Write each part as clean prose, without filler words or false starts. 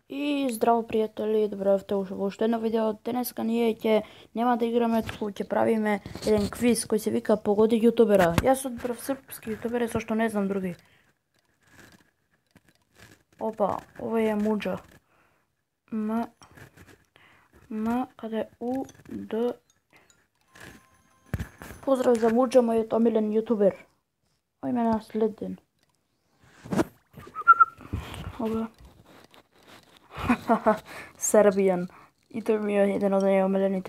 И здраво, приятели, добре дошли во уште едно видео. Денеска ние нема да играме, туку ќе правиме еден квиз кој се вика Погоди јутубера. Јас одбрав српски јутубери, зашто не знам други. Опа, ова е Муџа. Каде У, Д. Поздрав за Муџа, мојот омилен јутубер. Ој ме наследен. Ова. Serbian. I to mi je jedan od najomiljenite.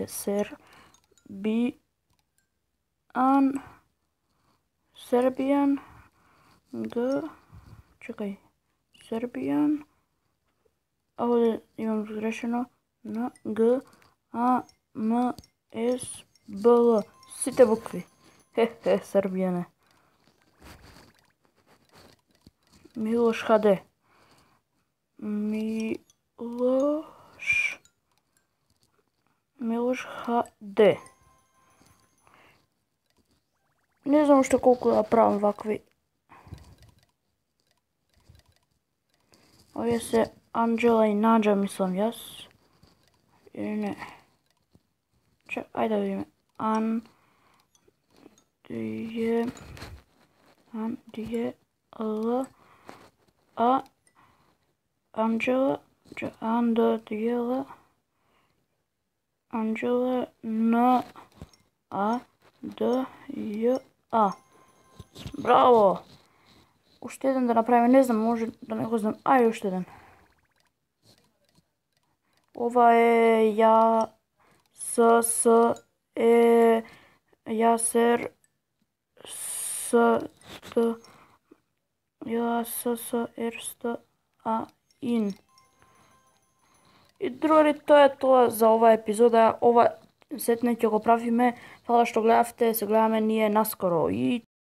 Serbian. Serbian. A ovdje imam zgrešeno. G, A, M, S, B, L. Site bukvi. Srbijane. Miloš HD. Miloš HD. Не знам уште колку да правам вакви. Овие се Анджела и Наджа, мислам јас. Или не? Ајде да видиме. Л, А, Анджела, Анджела, Н, А, Д, Ј, А. Браво! Уште еден да направиме, не знам, може да не го знам. Ајде уште еден. Ова е Јасер, Ин. И другари, тоа е тоа за оваа епизода. Ова сетне ќе го правиме. Фала што гледавте, се гледаме ние наскоро. И